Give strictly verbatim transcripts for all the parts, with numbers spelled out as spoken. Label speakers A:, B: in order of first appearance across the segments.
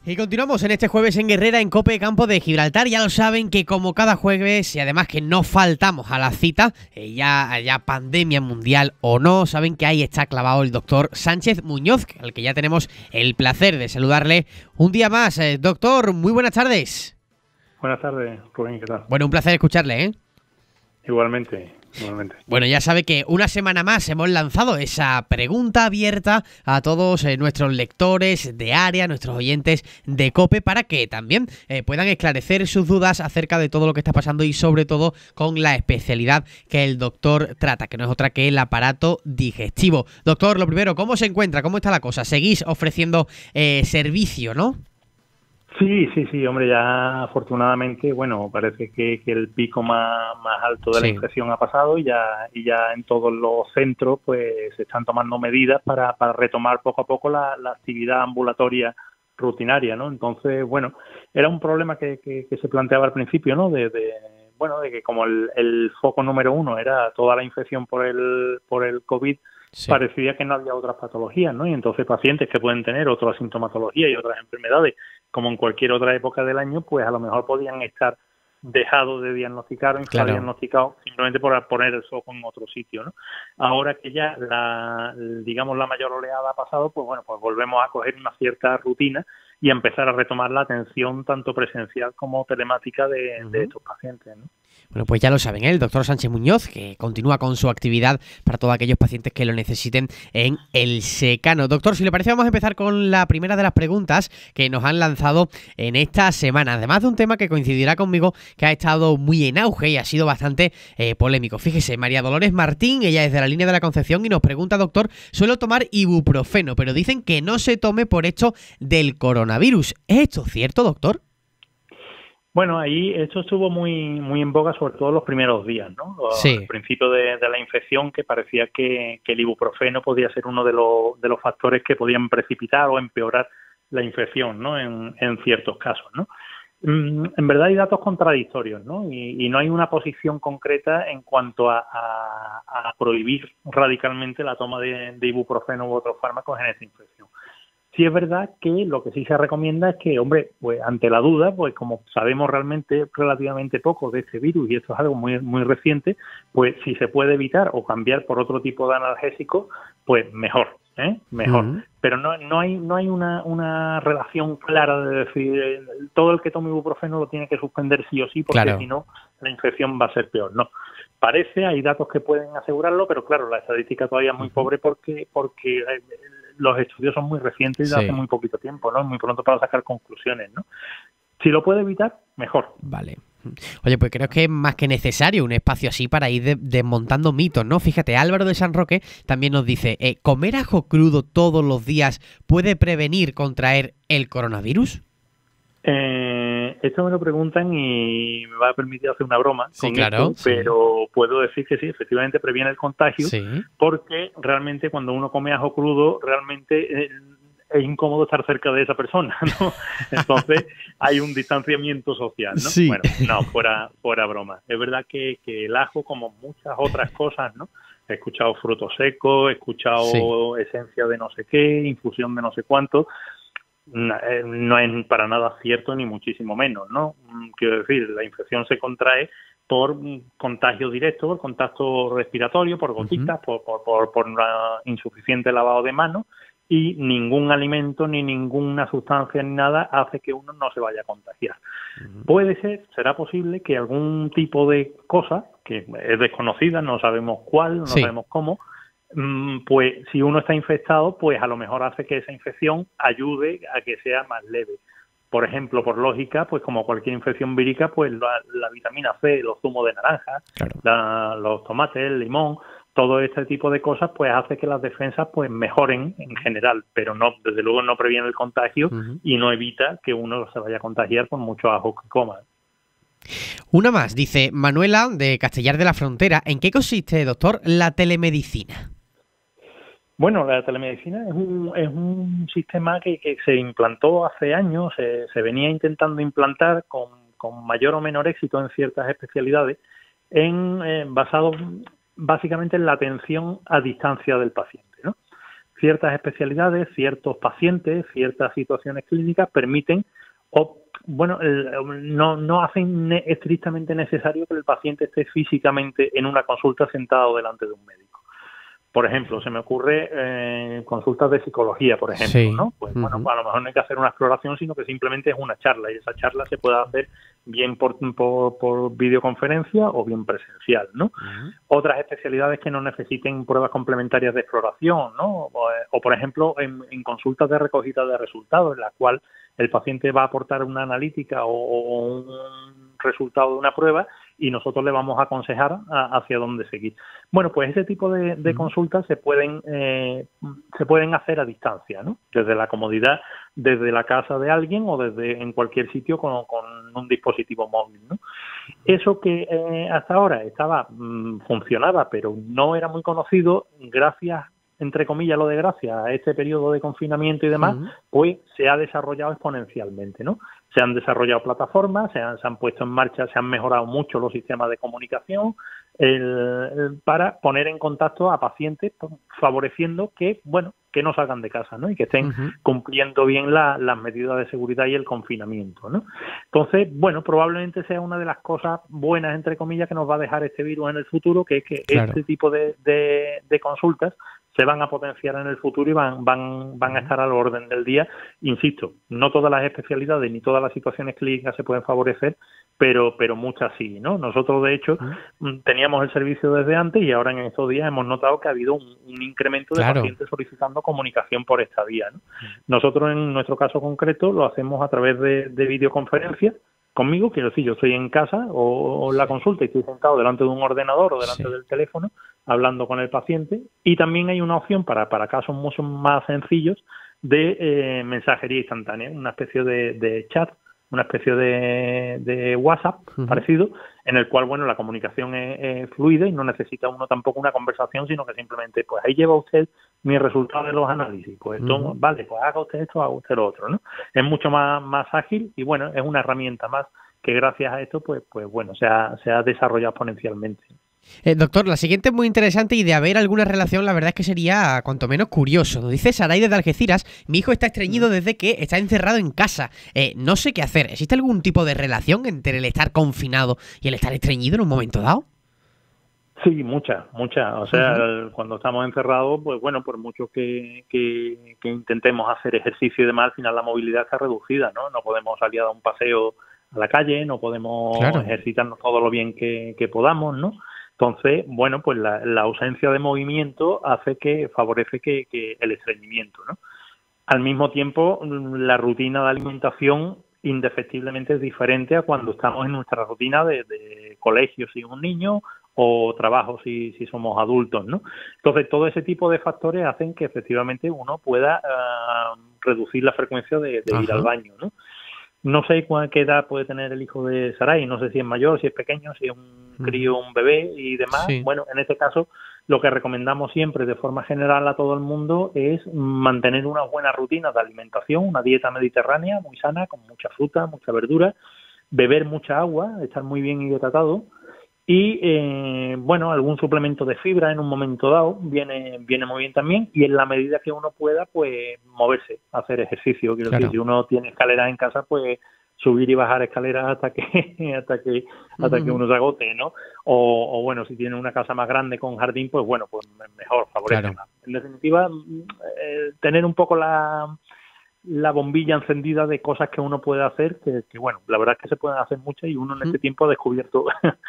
A: Y continuamos en este jueves en Guerrera, en COPE Campo de Gibraltar. Ya lo saben que como cada jueves, y además que no faltamos a la cita, eh, ya haya pandemia mundial o no, saben que ahí está clavado el doctor Sánchez Muñoz, al que ya tenemos el placer de saludarle un día más. Eh, doctor, muy buenas tardes.
B: Buenas tardes, Rubén, ¿qué tal?
A: Bueno, un placer escucharle, ¿eh?
B: Igualmente, igualmente.
A: Bueno, ya sabe que una semana más hemos lanzado esa pregunta abierta a todos eh, nuestros lectores de área, nuestros oyentes de COPE, para que también eh, puedan esclarecer sus dudas acerca de todo lo que está pasando y sobre todo con la especialidad que el doctor trata, que no es otra que el aparato digestivo. Doctor, lo primero, ¿cómo se encuentra? ¿Cómo está la cosa? Seguís ofreciendo eh, servicio, ¿no?
B: Sí, sí, sí, hombre, ya afortunadamente, bueno, parece que, que el pico más, más alto de la
A: Sí.
B: infección ha pasado y ya, y ya en todos los centros pues se están tomando medidas para, para retomar poco a poco la, la actividad ambulatoria rutinaria, ¿no? Entonces, bueno, era un problema que, que, que se planteaba al principio, ¿no? De, de bueno, de que como el, el foco número uno era toda la infección por el, por el COVID,
A: Sí.
B: parecía que no había otras patologías, ¿no? Y entonces pacientes que pueden tener otra sintomatología y otras enfermedades, como en cualquier otra época del año, pues a lo mejor podían estar dejados de diagnosticar o infradiagnosticados simplemente por poner el foco en otro sitio, ¿no? Ahora que ya la, digamos, la mayor oleada ha pasado, pues bueno, pues volvemos a coger una cierta rutina y a empezar a retomar la atención tanto presencial como telemática de, uh-huh. de estos pacientes, ¿no?
A: Bueno, pues ya lo saben, ¿eh? El doctor Sánchez Muñoz, que continúa con su actividad para todos aquellos pacientes que lo necesiten en el secano. Doctor, si le parece, vamos a empezar con la primera de las preguntas que nos han lanzado en esta semana. Además de un tema que coincidirá conmigo, que ha estado muy en auge y ha sido bastante eh, polémico. Fíjese, María Dolores Martín, ella es de la Línea de la Concepción y nos pregunta, doctor, suelo tomar ibuprofeno, pero dicen que no se tome por esto del coronavirus. ¿Es esto cierto, doctor?
B: Bueno, ahí esto estuvo muy muy en boga, sobre todo los primeros días, ¿no?
A: Sí.
B: Al principio de, de la infección, que parecía que, que el ibuprofeno podía ser uno de los, de los factores que podían precipitar o empeorar la infección, ¿no? En, en ciertos casos, ¿no? En verdad hay datos contradictorios, ¿no? Y, y no hay una posición concreta en cuanto a, a, a prohibir radicalmente la toma de, de ibuprofeno u otros fármacos en esta infección. Sí es verdad que lo que sí se recomienda es que, hombre, pues ante la duda, pues como sabemos realmente relativamente poco de este virus y esto es algo muy muy reciente, pues si se puede evitar o cambiar por otro tipo de analgésico, pues mejor, ¿eh? Mejor. Uh-huh. Pero no no hay no hay una una relación clara de decir eh, todo el que tome ibuprofeno lo tiene que suspender sí o sí, porque claro. Si no la infección va a ser peor, ¿no? Parece, hay datos que pueden asegurarlo, pero claro, la estadística todavía es muy uh-huh. pobre porque porque eh, los estudios son muy recientes y de sí. hace muy poquito tiempo, ¿no? Muy pronto para sacar conclusiones, ¿no? Si lo puede evitar, mejor.
A: Vale. Oye, pues creo que es más que necesario un espacio así para ir de desmontando mitos, ¿no? Fíjate, Álvaro de San Roque también nos dice, eh, ¿comer ajo crudo todos los días puede prevenir contraer el coronavirus?
B: Eh, esto me lo preguntan y me va a permitir hacer una broma
A: sí,
B: con
A: claro,
B: esto, pero sí. Puedo decir que sí, efectivamente previene el contagio,
A: sí.
B: Porque realmente cuando uno come ajo crudo, realmente eh, es incómodo estar cerca de esa persona, ¿no? Entonces hay un distanciamiento social, ¿no?
A: Sí.
B: Bueno, no, fuera, fuera broma. Es verdad que, que el ajo, como muchas otras cosas, ¿no? He escuchado frutos secos, he escuchado sí. esencia de no sé qué, infusión de no sé cuánto. No es para nada cierto ni muchísimo menos, ¿no? Quiero decir, la infección se contrae por contagio directo, por contacto respiratorio, por gotitas, uh-huh. por, por, por, por una insuficiente lavado de manos y ningún alimento ni ninguna sustancia ni nada hace que uno no se vaya a contagiar. Uh-huh. Puede ser, será posible que algún tipo de cosa, que es desconocida, no sabemos cuál, no sí. sabemos cómo, pues si uno está infectado, pues a lo mejor hace que esa infección ayude a que sea más leve. Por ejemplo, por lógica, pues como cualquier infección vírica, pues la, la vitamina C, los zumos de naranja, claro. la, los tomates, el limón, todo este tipo de cosas, pues hace que las defensas pues mejoren en general, pero no, desde luego no previene el contagio uh-huh. y no evita que uno se vaya a contagiar por mucho ajo que coma.
A: Una más, dice Manuela de Castellar de la Frontera. ¿En qué consiste, doctor, la telemedicina?
B: Bueno, la telemedicina es un, es un sistema que, que se implantó hace años, se, se venía intentando implantar con, con mayor o menor éxito en ciertas especialidades, en, eh, basado básicamente en la atención a distancia del paciente, ¿no? ciertas especialidades, ciertos pacientes, ciertas situaciones clínicas permiten o bueno, no, no hacen ne- estrictamente necesario que el paciente esté físicamente en una consulta sentado delante de un médico. Por ejemplo, se me ocurre eh, consultas de psicología, por ejemplo,
A: Sí.
B: ¿no? Pues
A: Uh-huh.
B: bueno, a lo mejor no hay que hacer una exploración, sino que simplemente es una charla y esa charla se puede hacer bien por, por, por videoconferencia o bien presencial, ¿no?
A: Uh-huh.
B: Otras especialidades que no necesiten pruebas complementarias de exploración, ¿no? O, o por ejemplo, en, en consultas de recogida de resultados, en la cual el paciente va a aportar una analítica o, o un resultado de una prueba y nosotros le vamos a aconsejar a, hacia dónde seguir. Bueno, pues ese tipo de, de consultas se pueden eh, se pueden hacer a distancia, ¿no? Desde la comodidad, desde la casa de alguien o desde en cualquier sitio con, con un dispositivo móvil, ¿no? Eso que eh, hasta ahora estaba mmm, funcionaba, pero no era muy conocido, gracias entre comillas lo de gracias a este periodo de confinamiento y demás, uh-huh. pues se ha desarrollado exponencialmente, ¿no? Se han desarrollado plataformas, se han, se han puesto en marcha, se han mejorado mucho los sistemas de comunicación el, el, para poner en contacto a pacientes, favoreciendo que, bueno, que no salgan de casa, ¿no? Y que estén uh-huh. cumpliendo bien la, las medidas de seguridad y el confinamiento, ¿no? Entonces, bueno, probablemente sea una de las cosas buenas, entre comillas, que nos va a dejar este virus en el futuro, que es que claro. este tipo de, de, de consultas se van a potenciar en el futuro y van van van a estar al orden del día. Insisto, no todas las especialidades ni todas las situaciones clínicas se pueden favorecer, pero pero muchas sí, ¿no? Nosotros, de hecho, uh-huh. teníamos el servicio desde antes y ahora en estos días hemos notado que ha habido un, un incremento de claro. pacientes solicitando comunicación por esta vía, ¿no? Uh-huh. Nosotros, en nuestro caso concreto, lo hacemos a través de, de videoconferencias conmigo, quiero decir, yo estoy en casa o, o en la consulta y estoy sentado delante de un ordenador o delante sí. del teléfono hablando con el paciente, y también hay una opción para, para casos mucho más sencillos de eh, mensajería instantánea, una especie de, de chat, una especie de, de WhatsApp uh-huh. parecido, en el cual, bueno, la comunicación es, es fluida y no necesita uno tampoco una conversación, sino que simplemente, pues ahí lleva usted mi resultado de los análisis, pues uh-huh. todo, vale, pues haga usted esto, haga usted lo otro, ¿no? Es mucho más, más ágil y, bueno, es una herramienta más que gracias a esto, pues, pues bueno, se ha, se ha desarrollado exponencialmente.
A: Eh, doctor, la siguiente es muy interesante y de haber alguna relación, la verdad es que sería cuanto menos curioso. Nos dice Saray desde Algeciras: mi hijo está estreñido desde que está encerrado en casa. Eh, no sé qué hacer. ¿Existe algún tipo de relación entre el estar confinado y el estar estreñido en un momento dado?
B: Sí, muchas, muchas. O sea, uh-huh. cuando estamos encerrados, pues bueno, por mucho que, que, que intentemos hacer ejercicio y demás, al final la movilidad está reducida, ¿no? No podemos salir a dar un paseo a la calle, no podemos claro. ejercitarnos todo lo bien que, que podamos, ¿no? Entonces, bueno, pues la, la ausencia de movimiento hace que favorece que, que el estreñimiento, ¿no? Al mismo tiempo, la rutina de alimentación indefectiblemente es diferente a cuando estamos en nuestra rutina de, de colegio si es un niño o trabajo si, si somos adultos, ¿no? Entonces, todo ese tipo de factores hacen que efectivamente uno pueda uh, reducir la frecuencia de, de ir al baño, ¿no? No sé qué edad puede tener el hijo de Saray, no sé si es mayor, si es pequeño, si es un crío, un bebé y demás. Sí. Bueno, en este caso, lo que recomendamos siempre de forma general a todo el mundo es mantener una buena rutina de alimentación, una dieta mediterránea muy sana, con mucha fruta, mucha verdura, beber mucha agua, estar muy bien hidratado y, eh, bueno, algún suplemento de fibra en un momento dado viene viene muy bien también, y en la medida que uno pueda, pues moverse, hacer ejercicio. Quiero claro. decir, si uno tiene escaleras en casa, pues subir y bajar escaleras hasta que hasta que hasta uh-huh. que uno se agote, ¿no? O, o bueno, si tiene una casa más grande con jardín, pues bueno, pues mejor, favorece claro. más. En definitiva, eh, tener un poco la la bombilla encendida de cosas que uno puede hacer, que, que bueno, la verdad es que se pueden hacer muchas y uno en este tiempo ha descubierto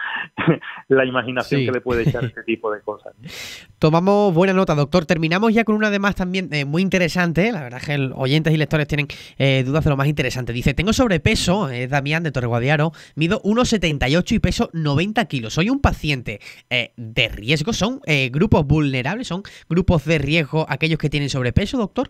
B: la imaginación sí. que le puede echar este tipo de cosas, ¿no?
A: Tomamos buena nota, doctor. Terminamos ya con una de más también eh, muy interesante. La verdad es que oyentes y lectores tienen eh, dudas de lo más interesante. Dice: tengo sobrepeso, es eh, Damián de Torreguadiaro, mido uno setenta y ocho y peso noventa kilos. Soy un paciente eh, de riesgo. ¿Son eh, grupos vulnerables? ¿Son grupos de riesgo aquellos que tienen sobrepeso, doctor?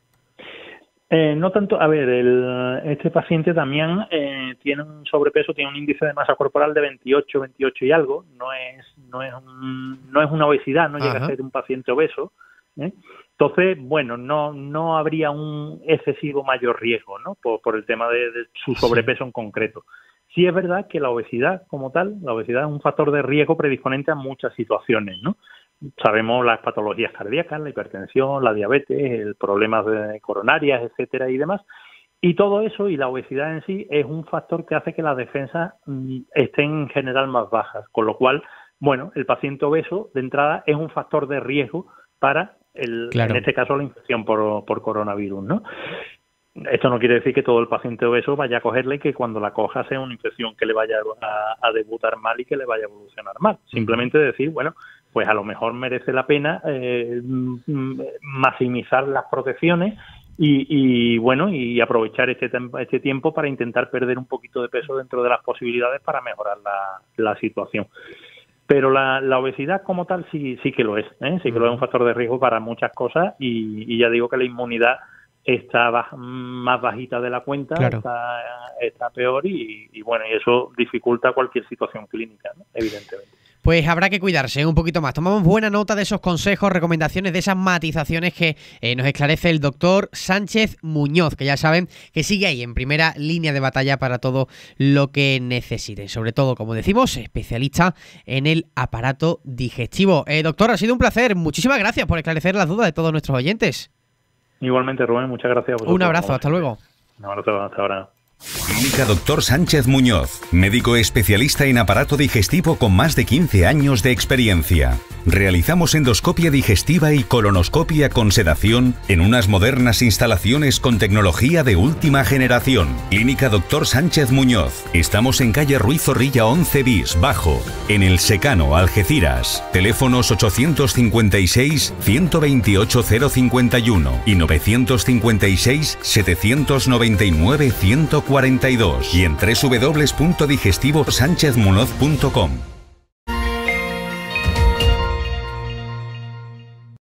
B: Eh, no tanto, a ver, el, este paciente también eh, tiene un sobrepeso, tiene un índice de masa corporal de veintiocho, veintiocho y algo, no es no es un, no es una obesidad, no Ajá. llega a ser un paciente obeso, ¿eh? Entonces, bueno, no no habría un excesivo mayor riesgo, ¿no? Por, por el tema de, de su sobrepeso sí. en concreto. Sí es verdad que la obesidad como tal, la obesidad es un factor de riesgo predisponente a muchas situaciones, ¿no? sabemos las patologías cardíacas, la hipertensión, la diabetes, el problemas de coronarias, etcétera y demás. Y todo eso y la obesidad en sí es un factor que hace que las defensas mm, estén en general más bajas, con lo cual, bueno, el paciente obeso de entrada es un factor de riesgo para, el, claro. en este caso, la infección por, por coronavirus, ¿no? Esto no quiere decir que todo el paciente obeso vaya a cogerle y que cuando la coja sea una infección que le vaya a, a debutar mal y que le vaya a evolucionar mal. Simplemente decir, bueno, pues a lo mejor merece la pena eh, maximizar las protecciones y, y bueno, y aprovechar este, este tiempo para intentar perder un poquito de peso dentro de las posibilidades para mejorar la, la situación. Pero la, la obesidad como tal sí, sí que lo es, ¿eh? Sí que lo es un factor de riesgo para muchas cosas y, y ya digo que la inmunidad está baj, más bajita de la cuenta, claro. está, está peor y, y bueno, y eso dificulta cualquier situación clínica, ¿no? Evidentemente.
A: Pues habrá que cuidarse un poquito más. Tomamos buena nota de esos consejos, recomendaciones, de esas matizaciones que eh, nos esclarece el doctor Sánchez Muñoz, que ya saben que sigue ahí en primera línea de batalla para todo lo que necesiten. Sobre todo, como decimos, especialista en el aparato digestivo. Eh, doctor, ha sido un placer. Muchísimas gracias por esclarecer las dudas de todos nuestros oyentes.
B: Igualmente, Rubén, muchas gracias a vosotros.
A: Un abrazo, hasta luego.
B: Un abrazo, hasta ahora.
C: Clínica Doctor Sánchez Muñoz, médico especialista en aparato digestivo con más de quince años de experiencia. Realizamos endoscopia digestiva y colonoscopia con sedación en unas modernas instalaciones con tecnología de última generación. Clínica Doctor Sánchez Muñoz. Estamos en calle Ruiz Zorrilla once bis, Bajo, en El Secano, Algeciras. Teléfonos ochocientos cincuenta y seis, ciento veintiocho, cero cincuenta y uno y novecientos cincuenta y seis, setecientos noventa y nueve, ciento cuarenta y dos y en doble u doble u doble u punto digestivo sánchez muñoz punto com.